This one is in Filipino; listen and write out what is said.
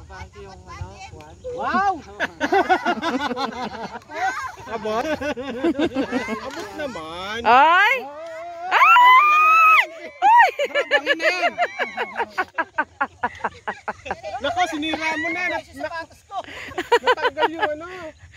yung ano, Juan. Wow! Abot? Abot naman. Ay! Ay! Ay! Bangin na yan. Nako, sinira mo na. Natanggal yung ano.